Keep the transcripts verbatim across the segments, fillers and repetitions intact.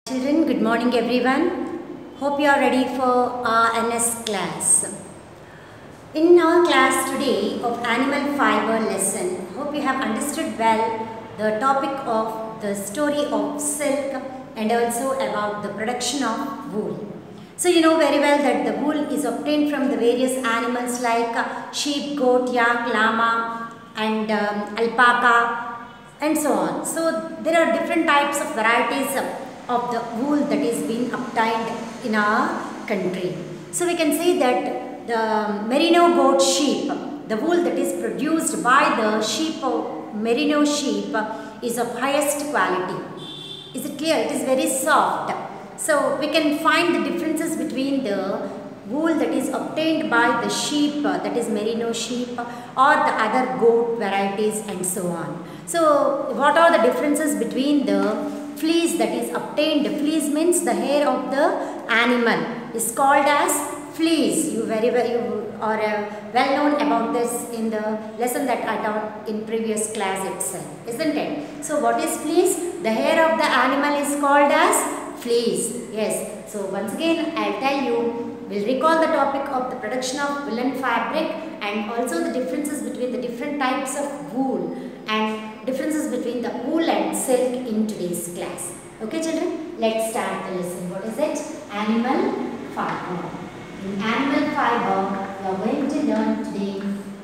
Children, good morning everyone. Hope you are ready for our N S class. In our class today of animal fiber lesson, hope you have understood well the topic of the story of silk and also about the production of wool. So you know very well that the wool is obtained from the various animals like sheep, goat, yak, llama and um, alpaca and so on. So there are different types of varieties of the wool that is being obtained in our country. So we can say that the merino goat sheep, the wool that is produced by the sheep of merino sheep is of highest quality. Is it clear? It is very soft. So we can find the differences between the wool that is obtained by the sheep, that is merino sheep, or the other goat varieties and so on. So what are the differences between the fleece that is obtained? Fleece means the hair of the animal is called as fleece. You very well you are uh, well known about this in the lesson that I taught in previous class itself, isn't it? So what is fleece? The hair of the animal is called as fleece. Yes. So once again I'll tell you, we'll recall the topic of the production of woolen fabric and also the differences between the different types of wool and differences between the wool and silk in today's class. Okay children, let's start the lesson. What is it? Animal fiber. In animal fiber, we are going to learn today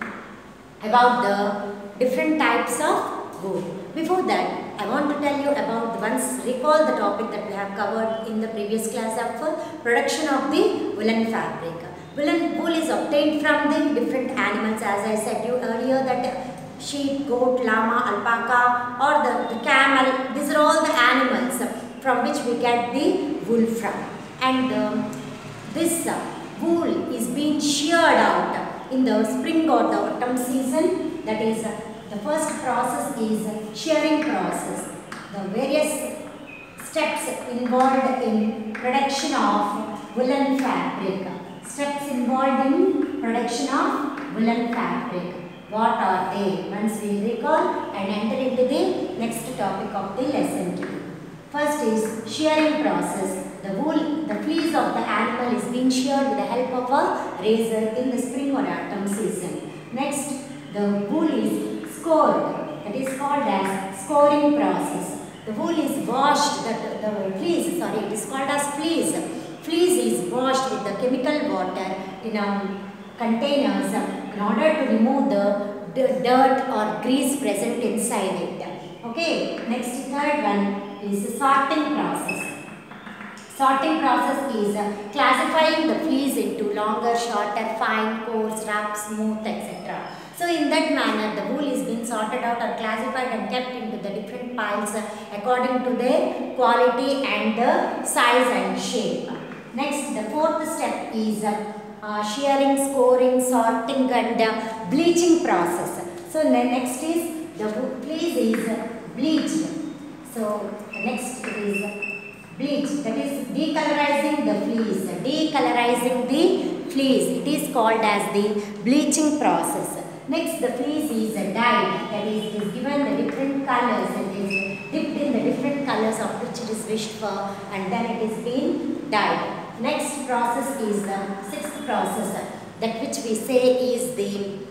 about the different types of wool. Before that, I want to tell you about the once recall the topic that we have covered in the previous class of production of the woolen fabric. Woolen wool is obtained from the different animals, as I said you earlier, that sheep, goat, llama, alpaca or the, the camel. These are all the animals from which we get the wool from. And um, this uh, wool is being sheared out in the spring or the autumn season. That is, uh, the first process is shearing process. The various steps involved in production of woolen fabric. Steps involved in production of woolen fabric. What are they? Once we recall and enter into the next topic of the lesson today. First is shearing process. The wool, the fleece of the animal is being sheared with the help of a razor in the spring or autumn season. Next, the wool is scored. That is called as scoring process. The wool is washed, the, the fleece, sorry, it is called as fleece. Fleece is washed with the chemical water in a containers in order to remove the dirt or grease present inside it. Okay, next third one is sorting process. Sorting process is classifying the fleece into longer, shorter, fine, coarse, rough, smooth, et cetera. So in that manner, the wool is being sorted out or classified and kept into the different piles according to their quality and the size and shape. Next, the fourth step is Uh, shearing, scoring, sorting and uh, bleaching process. So the next is the fleece is bleached. So the next is bleach, that is decolorizing the fleece. Decolorizing the fleece, it is called as the bleaching process. Next, the fleece is dyed, that is, it is given the different colors and is dipped in the different colors of which it is wished for and then it is being dyed. Next process is the sixth process, that which we say is the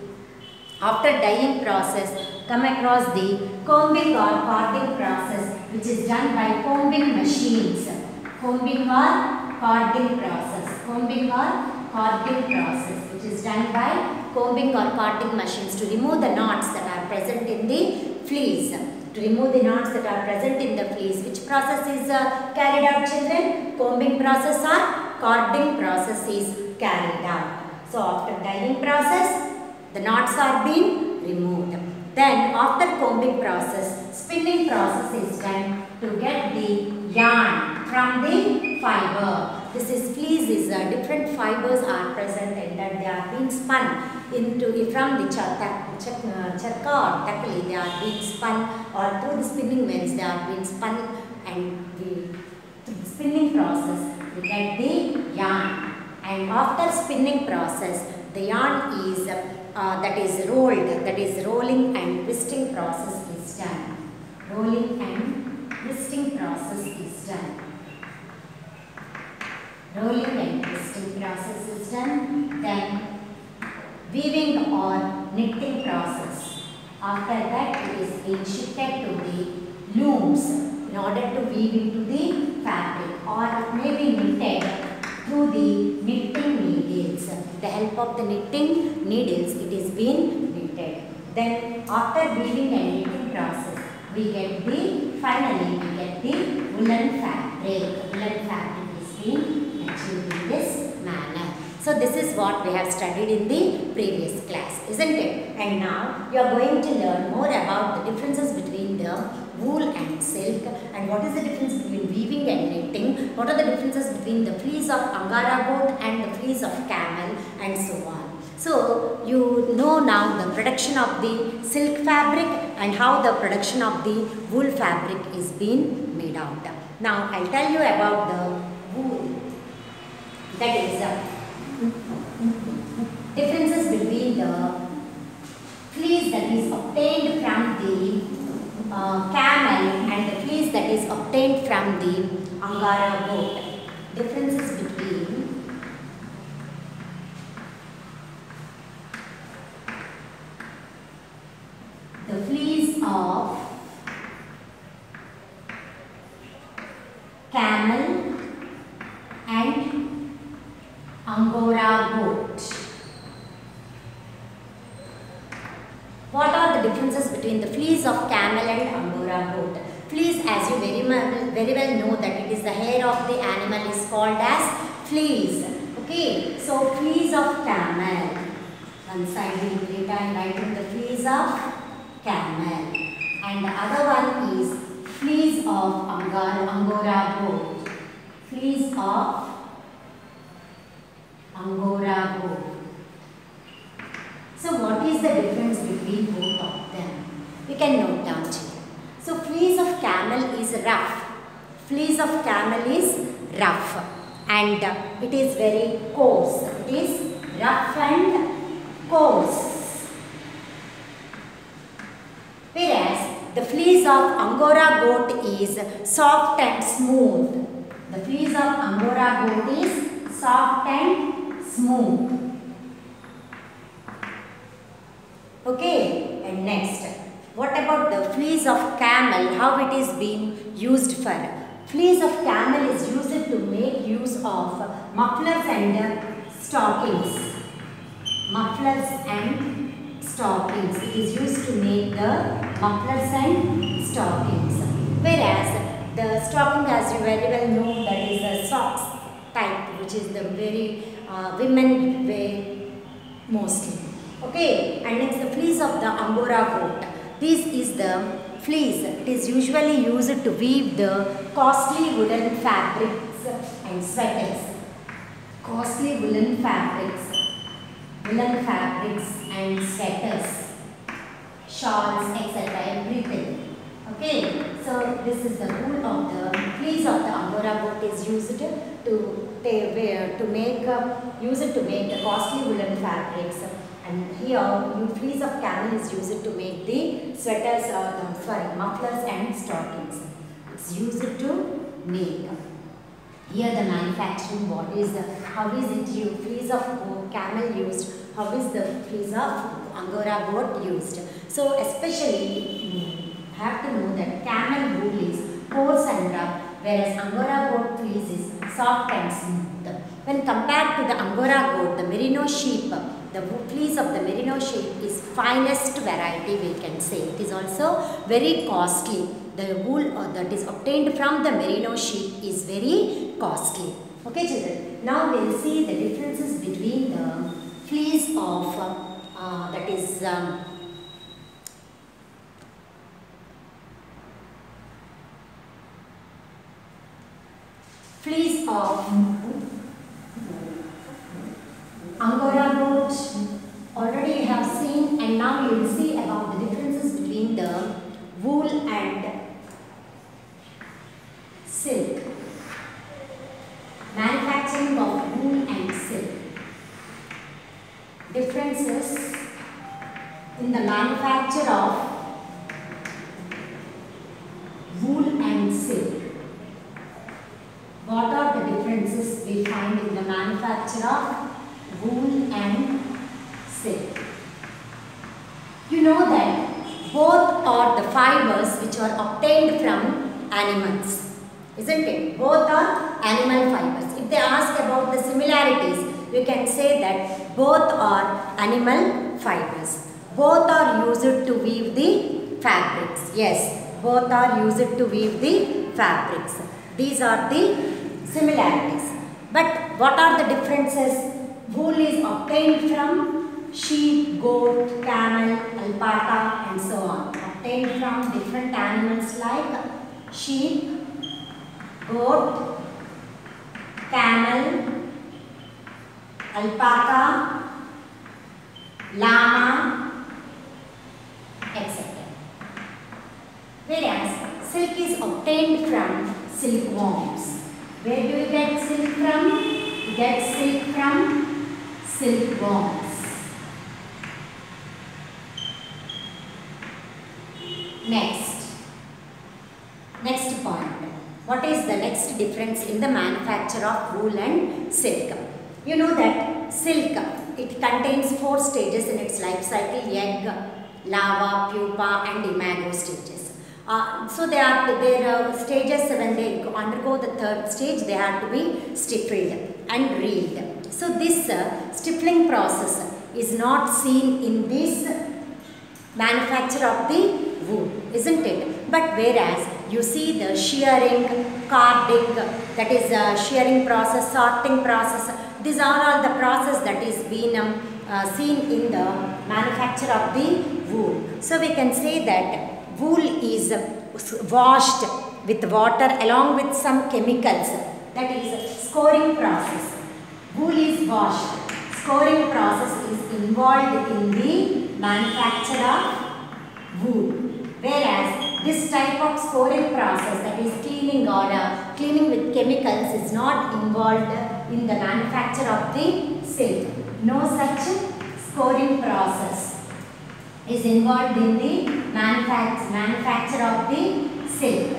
after dyeing process, come across the combing or carding process, which is done by combing machines. Combing or carding process. Combing or carding process, which is done by combing or carding machines to remove the knots that are present in the fleece. To remove the knots that are present in the fleece. Which process is uh, carried out, children? Combing process or carding process is carried out. So after dyeing process, the knots are being removed. Then after combing process, spinning process is done to get the yarn from the fiber. This is fleece is uh, different fibers are present and that they are being spun into from the charka or takli. They are being spun or through the spinning mills they are being spun, and the, through the spinning process we get the yarn. And after spinning process, the yarn is uh, that is rolled, that is rolling and twisting process is done. Rolling and twisting process is done. rolling and twisting process is done. Then weaving or knitting process. After that it is being shifted to the looms in order to weave into the fabric, or it may be knitted through the knitting needles. With the help of the knitting needles it is being knitted. Then after weaving and knitting process we get the, finally we get the woolen fabric. Woolen fabric is being achieved in this manner. So this is what we have studied in the previous class, isn't it? And now you are going to learn more about the differences between the wool and silk, and what is the difference between weaving and knitting, what are the differences between the fleece of Angora goat and the fleece of camel, and so on. So you know now the production of the silk fabric and how the production of the wool fabric is being made out. Now I'll tell you about the wool. That is uh, differences between the fleece that is obtained from the uh, camel and the fleece that is obtained from the Angora goat. Differences between the fleece of camel and Angora goat. What are the differences between the fleece of camel and Angora goat? Fleece, as you very, very well know, that it is the hair of the animal is called as fleece. Okay, so fleece of camel. One side will be written writing the fleece of camel, and the other one is fleece of Angora, Angora goat. Fleece of Angora goat. So what is the difference between both of them? We can note down here. So fleece of camel is rough. Fleece of camel is rough, and uh, it is very coarse. It is rough and coarse. Whereas the fleece of Angora goat is soft and smooth. The fleece of Angora goat is soft and smooth. Okay, and next, what about the fleece of camel, how it is being used for? Fleece of camel is used to make use of mufflers and stockings. Mufflers and stockings. It is used to make the mufflers and stockings. Whereas the stocking, as you very well know, that is a socks type, which is the very uh, women wear mostly. Okay, and next the fleece of the Angora goat. This is the fleece. It is usually used to weave the costly woolen fabrics and sweaters. Costly woolen fabrics, woolen fabrics and sweaters, shawls, et cetera. Everything. Okay, so this is the wool of the fleece of the Angora goat is used to they wear to make uh, use it to make the costly woolen fabrics. And here, the fleece of camel is used to make the sweaters, uh, the, sorry, mufflers and stockings. It's used to make. Here the manufacturing, what is the, how is it used? Fleece of camel used, how is the fleece of Angora goat used? So especially, you have to know that camel wool is coarse and rough, whereas Angora goat fleece is soft and smooth. When compared to the Angora goat, the merino sheep, the fleece of the merino sheep is finest variety, we can say. It is also very costly. The wool uh, that is obtained from the merino sheep is very costly. Okay children, now we will see the differences between the fleece of uh, uh, that is um, fleece of Angora goat, already you have seen, and now you will see about the differences between the wool and silk. Manufacturing of wool and silk. Differences in the manufacture of wool and silk. what are the differences we find in the manufacture of wool and silk? You know that both are the fibers which are obtained from animals, isn't it? Both are animal fibers. If they ask about the similarities, you can say that both are animal fibers. Both are used to weave the fabrics. Yes, both are used to weave the fabrics. These are the similarities. But what are the differences? Wool is obtained from sheep, goat, camel, alpaca and so on. Obtained from different animals like sheep, goat, camel, alpaca, llama, et cetera. Whereas silk is obtained from silkworms. Where do you get silk from? You get silk from silkworms. Next. Next point. What is the next difference in the manufacture of wool and silk? You know that silk, it contains four stages in its life cycle: egg, larva, pupa and imago stages. Uh, so they are their uh, stages, when they undergo the third stage, they have to be stippled and reeled. So this uh, stippling process is not seen in this manufacture of the wool, isn't it? But whereas you see the shearing, carding, that is a shearing process, sorting process, these are all the process that is being um, uh, seen in the manufacture of the wool. So we can say that wool is washed with water along with some chemicals, that is scoring process. Wool is washed. Scoring process is involved in the manufacture of wool. Whereas this type of scoring process, that is cleaning or uh, cleaning with chemicals, is not involved in the manufacture of the silk. No such scoring process is involved in the manufact manufacture of the silk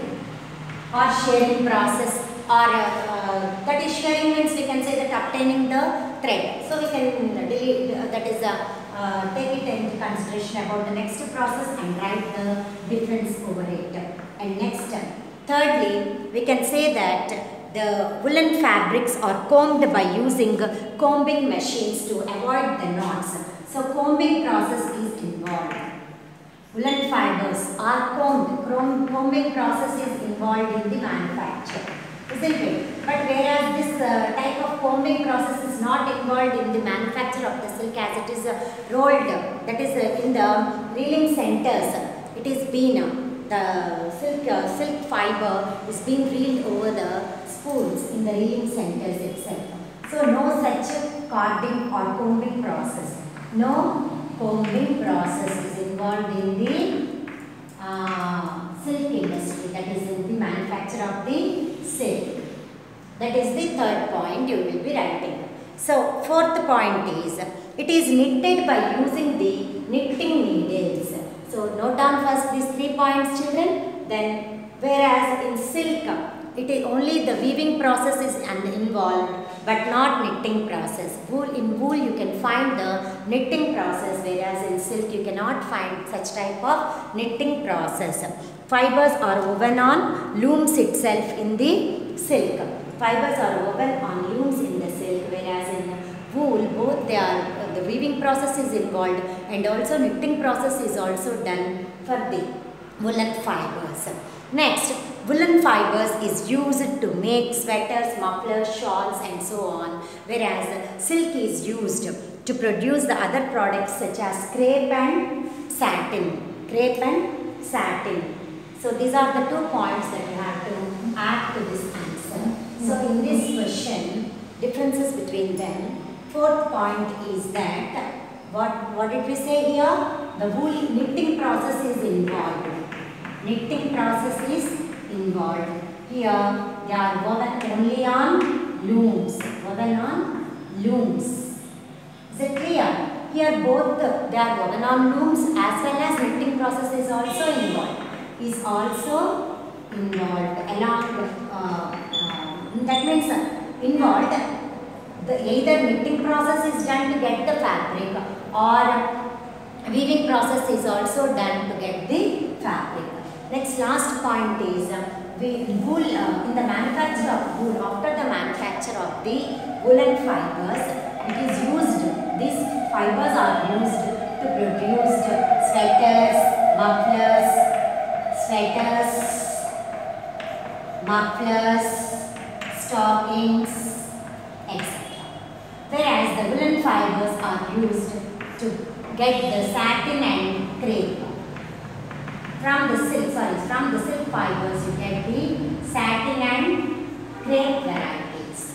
or shearing process, or uh, uh, that is shearing means we can say that obtaining the thread. So we can delete, uh, that is a Uh, take it into consideration about the next process and write the difference over it. And next, thirdly, we can say that the woolen fabrics are combed by using combing machines to avoid the knots. So combing process is involved. Woolen fibers are combed. Combing process is involved in the manufacture, isn't it? But whereas this uh, type of combing process is not involved in the manufacture of the silk, as it is uh, rolled, that is uh, in the reeling centers, it is been, uh, the silk, uh, silk fiber is being reeled over the spools in the reeling centers itself. So no such carding or combing process. No combing process is involved in the uh, silk industry, that is in the manufacture of the silk. That is the third point you will be writing. So fourth point is, it is knitted by using the knitting needles. So note down first these three points, children. Then whereas in silk, it is only the weaving process is involved, but not knitting process. Wool, in wool you can find the knitting process, whereas in silk you cannot find such type of knitting process. Fibers are woven on looms itself in the silk. Fibers are woven on looms in the silk, whereas in wool both they are uh, the weaving process is involved and also knitting process is also done for the woolen fibers. Next, woolen fibers is used to make sweaters, mufflers, shawls and so on, whereas silk is used to produce the other products such as crepe and satin. Crepe and satin. So these are the two points that you have to add to this answer. So in this question, differences between them, fourth point is that, what, what did we say here? The wool knitting process is involved. Knitting process is involved. Here they are woven only on looms. Woven on looms. Is it clear? Here both they are woven on looms as well as knitting process is also involved. Is also involved along with uh, uh, That means uh, involved, the either knitting process is done to get the fabric or weaving process is also done to get the fabric. Next, last point is uh, we wool uh, in the manufacture of wool. After the manufacture of the woolen fibers, it is used. These fibers are used to produce sweaters, mufflers, sweaters, mufflers, stockings, et cetera. Whereas the woolen fibers are used to get the satin and crepe. From the silk, sorry, from the silk fibers you get the satin and crepe varieties.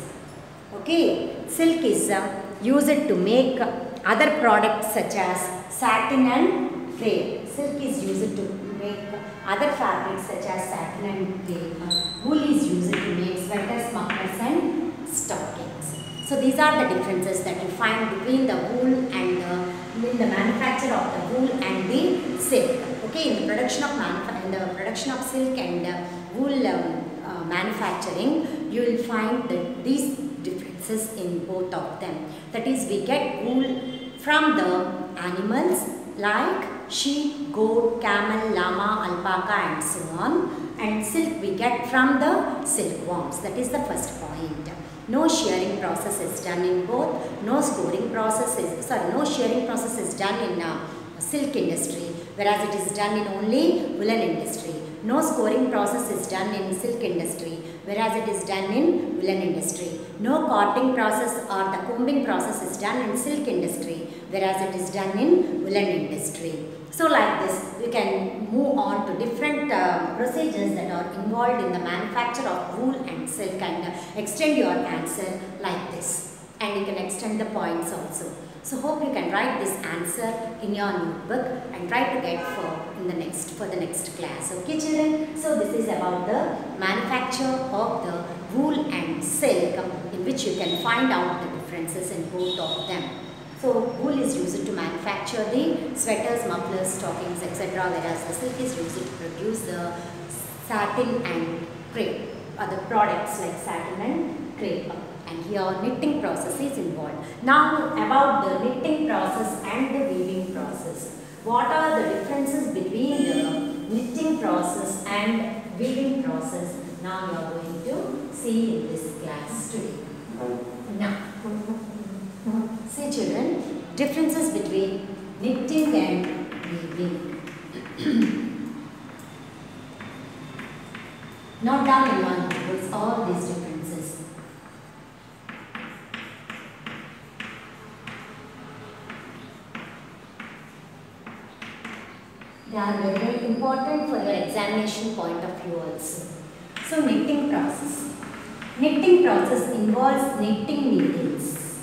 Okay, silk is uh, used to make uh, other products such as satin and crepe. Silk is used to make other fabrics such as satin and crepe. Wool is used to make sweaters, mufflers and stockings. So these are the differences that you find between the wool and the, in the manufacture of the wool and the silk. Okay, in the production of manuf in the production of silk and uh, wool um, uh, manufacturing, you will find that these differences in both of them. That is, we get wool from the animals like sheep, goat, camel, llama, alpaca and so on, and silk we get from the silkworms. That is the first point. No shearing process is done in both. No scoring process is, sorry, no shearing process is done in uh, silk industry, whereas it is done in only woolen industry. No scoring process is done in silk industry, whereas it is done in woolen industry. No carding process or the combing process is done in silk industry, whereas it is done in woolen industry. So like this, we can move on to different uh, procedures that are involved in the manufacture of wool and silk and uh, extend your answer like this. And you can extend the points also. So hope you can write this answer in your notebook and try to get for in the next for the next class. Okay, children. So this is about the manufacture of the wool and silk, in which you can find out the differences in both of them. So wool is used to manufacture the sweaters, mufflers, stockings, et cetera. Whereas the silk is used to produce the satin and crepe, other products like satin and crepe. And here knitting process is involved. Now about the knitting process and the weaving process. What are the differences between the knitting process and weaving process? Now you are going to see in this class today. Now, see children, differences between knitting and weaving. Note down in your notebooks all these differences. They are very, very important for your examination point of view also. So knitting process. Knitting process involves knitting needles.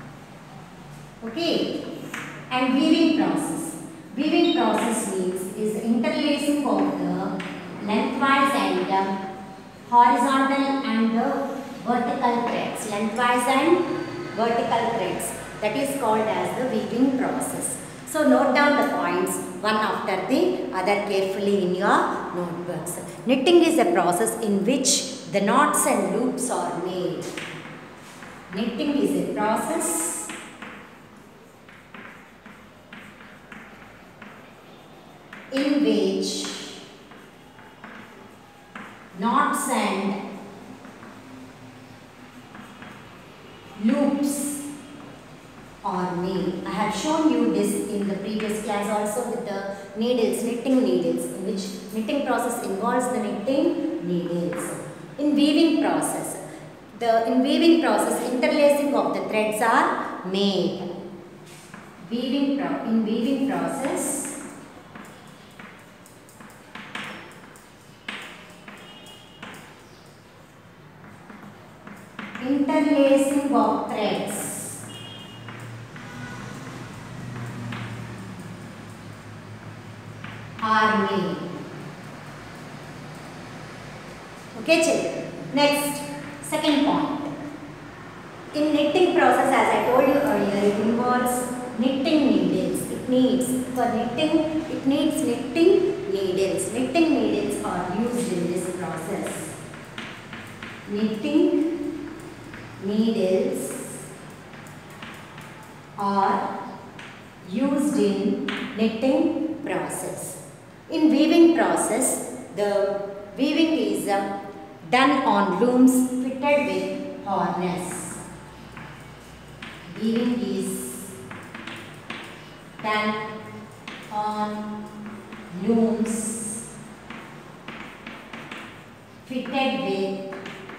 Okay. And weaving process. Weaving process means is interlacing of the lengthwise and the horizontal and the vertical threads. Lengthwise and vertical threads. That is called as the weaving process. So note down the points one after the other carefully in your notebooks. Knitting is a process in which the knots and loops are made. Knitting is a process in which knots and loops are made. I have shown you this in the previous class also with the needles, knitting needles, in which knitting process involves the knitting needles. In weaving process, the in weaving process interlacing of the threads are made. Weaving pro in weaving process, interlacing of threads are made. Okay children. Next, second point. In knitting process, as I told you earlier, it involves knitting needles. It needs, for knitting, it needs knitting needles. Knitting needles are used in this process. knitting needles are used in knitting process. In weaving process, the weaving is uh, done on looms fitted with harness. Weaving is done on looms fitted with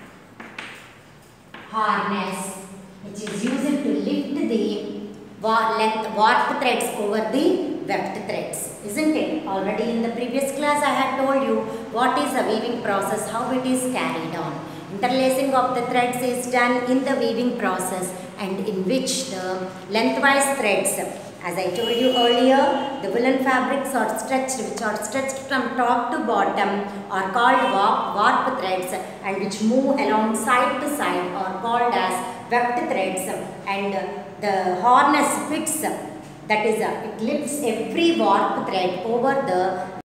harness, which is used to lift the length warp threads over the weft threads, isn't it? Already in the previous class I had told you what is the weaving process, how it is carried on. Interlacing of the threads is done in the weaving process, and in which the lengthwise threads, as I told you earlier, the woolen fabrics are stretched, which are stretched from top to bottom, are called warp, warp threads, and which move along side to side are called as weft threads, and the harness fits, that is, uh, it lifts every warp thread over the